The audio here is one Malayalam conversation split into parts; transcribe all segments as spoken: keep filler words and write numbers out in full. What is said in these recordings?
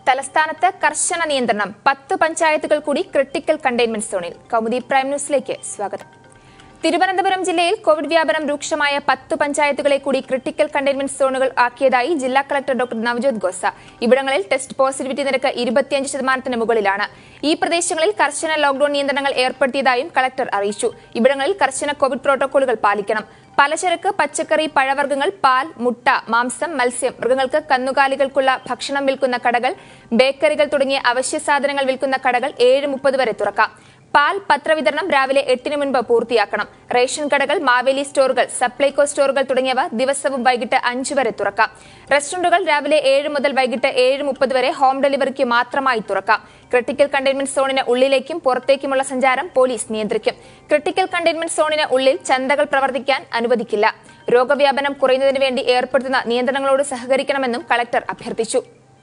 തലസ്ഥാനത്ത് കർശന നിയന്ത്രണം. പത്ത് പഞ്ചായത്തുകൾ കൂടി ക്രിട്ടിക്കൽ കണ്ടെയ്ൻമെന്റ് സോണിൽ. കൗമുദി പ്രൈം ന്യൂസിലേക്ക് സ്വാഗതം. തിരുവനന്തപുരം ജില്ലയിൽ കോവിഡ് വ്യാപനം രൂക്ഷമായ പത്ത് പഞ്ചായത്തുകളെ കൂടി ക്രിട്ടിക്കൽ കണ്ടെയ്ൻമെന്റ് സോണുകൾ ആക്കിയതായി ജില്ലാ കളക്ടർ ഡോക്ടർ നവജോത് ഖോസ. ഇവിടങ്ങളിൽ ടെസ്റ്റ് പോസിറ്റിവിറ്റി നിരക്ക് ഇരുപത്തിയഞ്ച് ശതമാനത്തിന് മുകളിലാണ്. ഈ പ്രദേശങ്ങളിൽ കർശന ലോക്ഡൌൺ നിയന്ത്രണങ്ങൾ ഏർപ്പെടുത്തിയതായും കളക്ടർ അറിയിച്ചു. ഇവിടങ്ങളിൽ കർശന കോവിഡ് പ്രോട്ടോകോളുകൾ പാലിക്കണം. പലചരക്ക്, പച്ചക്കറി, പഴവർഗ്ഗങ്ങൾ, പാൽ, മുട്ട, മാംസം, മത്സ്യം, മൃഗങ്ങൾക്ക് കന്നുകാലികൾക്കുള്ള ഭക്ഷണം വിൽക്കുന്ന കടകൾ, ബേക്കറികൾ തുടങ്ങിയ അവശ്യ സാധനങ്ങൾ വിൽക്കുന്ന കടകൾ ഏഴ് മുപ്പത് വരെ തുറക്കാം. പാൽ പത്രവിതരണം രാവിലെ എട്ടിന് മുൻപ് പൂർത്തിയാക്കണം. റേഷൻ കടകൾ, മാവേലി സ്റ്റോറുകൾ, സപ്ലൈകോ സ്റ്റോറുകൾ തുടങ്ങിയവ ദിവസവും വൈകിട്ട് അഞ്ച് വരെ തുറക്കാം. റെസ്റ്റോറന്റുകൾ രാവിലെ ഏഴ് മുതൽ വൈകിട്ട് ഏഴ് മുപ്പത് വരെ ഹോം ഡെലിവറിക്ക് മാത്രമായി തുറക്കാം. ക്രിട്ടിക്കൽ കണ്ടെയ്ൻമെന്റ് സോണിന് ഉള്ളിലേക്കും പുറത്തേക്കുമുള്ള സഞ്ചാരം പോലീസ് നിയന്ത്രിക്കും. ക്രിട്ടിക്കൽ കണ്ടെയ്ൻമെന്റ് സോണിന് ഉള്ളിൽ ചന്തകൾ പ്രവർത്തിക്കാൻ അനുവദിക്കില്ല. രോഗവ്യാപനം കുറയുന്നതിന് വേണ്ടി ഏർപ്പെടുത്തുന്ന നിയന്ത്രണങ്ങളോട് സഹകരിക്കണമെന്നും കളക്ടർ അഭ്യർത്ഥിച്ചു.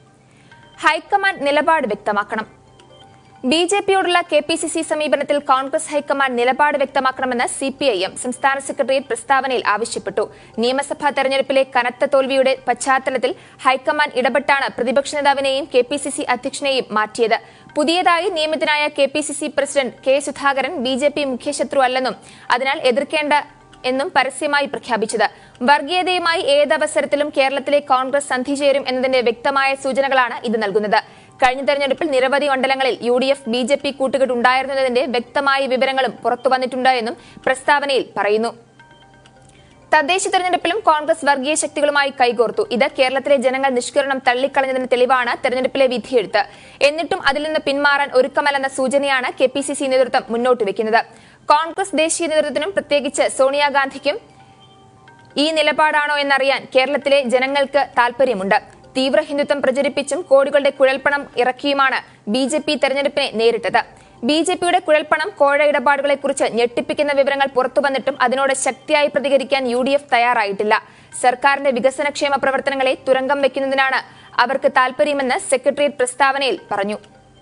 ഹൈക്കമാൻഡ് നിലപാട് വ്യക്തമാക്കണം. ബി ജെ പിയോടുള്ള കെ പി സി സി സമീപനത്തിൽ കോൺഗ്രസ് ഹൈക്കമാൻഡ് നിലപാട് വ്യക്തമാക്കണമെന്ന് സി പി ഐ എം സംസ്ഥാന സെക്രട്ടേറിയറ്റ് പ്രസ്താവനയിൽ ആവശ്യപ്പെട്ടു. നിയമസഭാ തെരഞ്ഞെടുപ്പിലെ കനത്ത തോൽവിയുടെ പശ്ചാത്തലത്തിൽ ഹൈക്കമാൻഡ് ഇടപെട്ടാണ് പ്രതിപക്ഷ നേതാവിനെയും കെ പി സി സി അധ്യക്ഷനെയും മാറ്റിയത്. പുതിയതായി നിയമിതനായ K P C C president K Sudhakaran B J P മുഖ്യശത്രു അല്ലെന്നും അതിനാൽ എതിർക്കേണ്ട എന്നും പരസ്യമായി പ്രഖ്യാപിച്ചത് വർഗീയതയുമായി ഏതവസരത്തിലും കേരളത്തിലെ കോൺഗ്രസ് സന്ധി ചേരും എന്നതിന്റെ വ്യക്തമായ സൂചനകളാണ് ഇത് നൽകുന്നത്. കഴിഞ്ഞ തെരഞ്ഞെടുപ്പിൽ നിരവധി മണ്ഡലങ്ങളിൽ U D F B J P കൂട്ടുകെട്ട് ഉണ്ടായിരുന്നതിന്റെ വ്യക്തമായ വിവരങ്ങളും പുറത്തുവന്നിട്ടുണ്ട് എന്നും പ്രസ്താവനയിൽ പറയുന്നു. തദ്ദേശ തെരഞ്ഞെടുപ്പിലും കോൺഗ്രസ് വർഗീയ ശക്തികളുമായി കൈകോർത്തു. ഇത് കേരളത്തിലെ ജനങ്ങൾ നിഷ്കരണം തള്ളിക്കളഞ്ഞതിന് തെളിവാണ് തെരഞ്ഞെടുപ്പിലെ വിധിയെഴുത്ത്. എന്നിട്ടും അതിൽ നിന്ന് പിന്മാറാൻ ഒരുക്കമല്ലെന്ന സൂചനയാണ് കെ പി സി സി നേതൃത്വം മുന്നോട്ട് വെക്കുന്നത്. കോൺഗ്രസ് ദേശീയ നേതൃത്വത്തിനും പ്രത്യേകിച്ച് സോണിയാഗാന്ധിക്കും ഈ നിലപാടാണോ എന്നറിയാൻ കേരളത്തിലെ ജനങ്ങൾക്ക് താൽപര്യമുണ്ട്. തീവ്ര ഹിന്ദുത്വം പ്രചരിപ്പിച്ചും കോടികളുടെ കുഴൽപ്പണം ഇറക്കിയുമാണ് ബി ജെ പി തെരഞ്ഞെടുപ്പിനെ നേരിട്ടത്. ബി ജെ പിയുടെ കുഴൽപ്പണം, കോഴ ഇടപാടുകളെക്കുറിച്ച് ഞെട്ടിപ്പിക്കുന്ന വിവരങ്ങൾ പുറത്തുവന്നിട്ടും അതിനോട് ശക്തിയായി പ്രതികരിക്കാൻ യു ഡി എഫ് തയ്യാറായിട്ടില്ല. സർക്കാരിന്റെ വികസനക്ഷേമ പ്രവർത്തനങ്ങളെ തുരങ്കം വയ്ക്കുന്നതിനാണ് അവർക്ക് താൽപര്യമെന്ന് സെക്രട്ടേറിയറ്റ് പ്രസ്താവനയിൽ പറഞ്ഞു.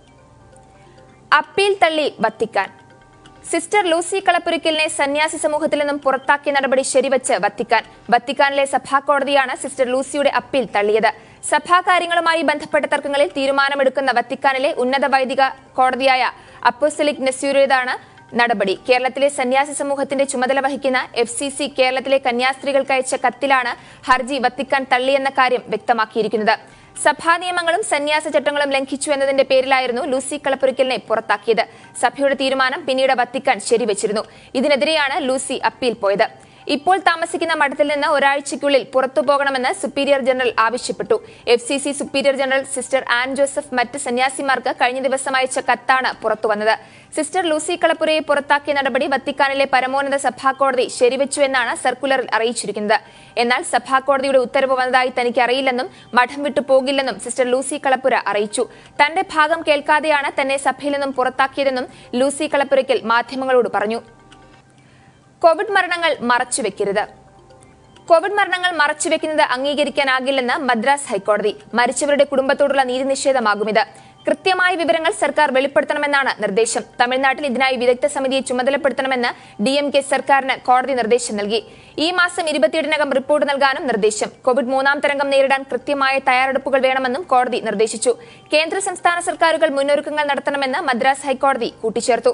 അപ്പീൽ തള്ളി വത്തിക്കാൻ. സിസ്റ്റർ ലൂസി കളപ്പുരയ്ക്കലിനെ സന്യാസി സമൂഹത്തിൽ നിന്നും പുറത്താക്കിയ നടപടി ശരിവച്ച് വത്തിക്കാൻ. വത്തിക്കാനിലെ സഭാകോടതിയാണ് സിസ്റ്റർ ലൂസിയുടെ അപ്പീൽ തള്ളിയത്. സഭാകാര്യങ്ങളുമായി ബന്ധപ്പെട്ട തർക്കങ്ങളിൽ തീരുമാനമെടുക്കുന്ന വത്തിക്കാനിലെ ഉന്നത വൈദിക കോടതിയായ അപ്പോസ്തലിക് നെസ്യൂരേതാണ് നടപടി. കേരളത്തിലെ സന്യാസി സമൂഹത്തിന്റെ ചുമതല വഹിക്കുന്ന എഫ് സി സി കേരളത്തിലെ കന്യാസ്ത്രീകൾക്ക് അയച്ച കത്തിലാണ് ഹർജി വത്തിക്കാൻ തള്ളിയെന്ന കാര്യം വ്യക്തമാക്കിയിരിക്കുന്നത്. സഭാ നിയമങ്ങളും സന്യാസ ചട്ടങ്ങളും ലംഘിച്ചു എന്നതിന്റെ പേരിലായിരുന്നു ലൂസി കളപ്പുരയ്ക്കലിനെ പുറത്താക്കിയത്. സഭയുടെ തീരുമാനം പിന്നീട് വത്തിക്കാൻ ശരിവച്ചിരുന്നു. ഇതിനെതിരെയാണ് ലൂസി അപ്പീൽ പോയത്. ഇപ്പോൾ താമസിക്കുന്ന മഠത്തിൽ നിന്ന് ഒരാഴ്ചയ്ക്കുള്ളിൽ പുറത്തുപോകണമെന്ന് സുപ്പീരിയർ ജനറൽ ആവശ്യപ്പെട്ടു. F C C superior general sister Ann Joseph മറ്റ് സന്യാസിമാർക്ക് കഴിഞ്ഞ ദിവസം അയച്ച കത്താണ് പുറത്തുവന്നത്. സിസ്റ്റർ ലൂസി കളപ്പുരയെ പുറത്താക്കിയ നടപടി വത്തിക്കാനിലെ പരമോന്നത സഭാകോടതി ശരിവച്ചു എന്നാണ് സർക്കുലറിൽ അറിയിച്ചിരിക്കുന്നത്. എന്നാൽ സഭാകോടതിയുടെ ഉത്തരവ് വന്നതായി തനിക്ക് അറിയില്ലെന്നും മഠം വിട്ടു പോകില്ലെന്നും സിസ്റ്റർ ലൂസി കളപ്പുര അറിയിച്ചു. തന്റെ ഭാഗം കേൾക്കാതെയാണ് തന്നെ സഭയിൽ നിന്നും പുറത്താക്കിയതെന്നും ലൂസി കളപ്പുരയ്ക്കൽ മാധ്യമങ്ങളോട് പറഞ്ഞു. കോവിഡ് മരണങ്ങൾ മറച്ചുവെക്കരുത്. കോവിഡ് മരണങ്ങൾ മറച്ചുവെക്കുന്നത് അംഗീകരിക്കാനാകില്ലെന്ന് മദ്രാസ് ഹൈക്കോടതി. മരിച്ചവരുടെ കുടുംബത്തോടുള്ള നീതി നിഷേധമാകുമിത്. കൃത്യമായ വിവരങ്ങൾ സർക്കാർ വെളിപ്പെടുത്തണമെന്നാണ് നിർദ്ദേശം. തമിഴ്നാട്ടിൽ ഇതിനായി വിദഗ്ധ സമിതിയെ ചുമതലപ്പെടുത്തണമെന്ന് ഡി എം കെ സർക്കാരിന് കോടതി നിർദ്ദേശം നൽകി. ഈ മാസം ഇരുപത്തിയെട്ടിനകം റിപ്പോർട്ട് നൽകാനും നിർദ്ദേശം. കോവിഡ് മൂന്നാം തരംഗം നേരിടാൻ കൃത്യമായ തയ്യാറെടുപ്പുകൾ വേണമെന്നും കോടതി നിർദ്ദേശിച്ചു. കേന്ദ്ര സംസ്ഥാന സർക്കാരുകൾ മുന്നൊരുക്കങ്ങൾ നടത്തണമെന്ന് മദ്രാസ് ഹൈക്കോടതി കൂട്ടിച്ചേർത്തു.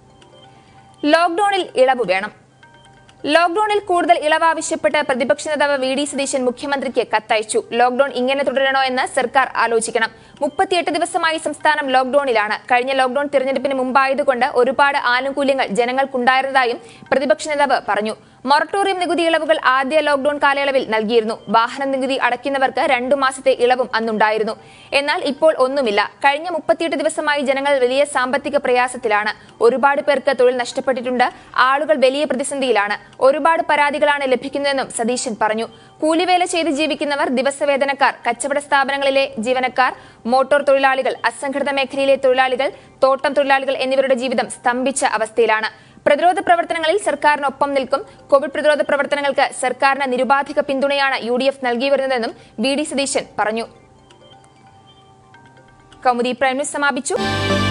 ലോക്ഡൌണിൽ ഇളവ് വേണം. ലോക്ഡൌണിൽ കൂടുതൽ ഇളവ് ആവശ്യപ്പെട്ട് പ്രതിപക്ഷ നേതാവ് വി ഡി സതീശൻ മുഖ്യമന്ത്രിക്ക് കത്തയച്ചു. ലോക്ഡൌൺ ഇങ്ങനെ തുടരണോ എന്ന് സർക്കാർ ആലോചിക്കണം. മുപ്പത്തിയെട്ട് ദിവസമായി സംസ്ഥാനം ലോക്ഡൌണിലാണ്. കഴിഞ്ഞ ലോക്ഡൌൺ തിരഞ്ഞെടുപ്പിന് മുമ്പായതുകൊണ്ട് ഒരുപാട് ആനുകൂല്യങ്ങൾ ജനങ്ങൾക്കുണ്ടായിരുന്നതായും പ്രതിപക്ഷ നേതാവ് പറഞ്ഞു. മൊറട്ടോറിയം നികുതി ഇളവുകൾ ആദ്യ ലോക്ഡൌൺ കാലയളവിൽ നൽകിയിരുന്നു. വാഹന നികുതി അടയ്ക്കുന്നവർക്ക് രണ്ടു മാസത്തെ ഇളവും അന്നുണ്ടായിരുന്നു. എന്നാൽ ഇപ്പോൾ ഒന്നുമില്ല. കഴിഞ്ഞ മുപ്പത്തിയെട്ട് ദിവസമായി ജനങ്ങൾ വലിയ സാമ്പത്തിക പ്രയാസത്തിലാണ്. ഒരുപാട് പേർക്ക് തൊഴിൽ നഷ്ടപ്പെട്ടിട്ടുണ്ട്. ആളുകൾ വലിയ പ്രതിസന്ധിയിലാണ്. ഒരുപാട് പരാതികളാണ് ലഭിക്കുന്നതെന്നും സതീശൻ പറഞ്ഞു. കൂലിവേല ചെയ്ത് ജീവിക്കുന്നവർ, ദിവസവേതനക്കാർ, കച്ചവട സ്ഥാപനങ്ങളിലെ ജീവനക്കാർ, മോട്ടോർ തൊഴിലാളികൾ, അസംഘടിത മേഖലയിലെ തൊഴിലാളികൾ, തോട്ടം തൊഴിലാളികൾ എന്നിവരുടെ ജീവിതം സ്തംഭിച്ച അവസ്ഥയിലാണ്. പ്രതിരോധ പ്രവർത്തനങ്ങളിൽ സർക്കാരിനൊപ്പം നിൽക്കും. കോവിഡ് പ്രതിരോധ പ്രവർത്തനങ്ങൾക്ക് സർക്കാരിന് നിരുപാധിക പിന്തുണയാണ് യു ഡി എഫ് നൽകി വരുന്നതെന്നും വി ഡി സതീശൻ പറഞ്ഞു. കൗമുദി പ്രൈം ന്യൂസ് സമാപിച്ചു.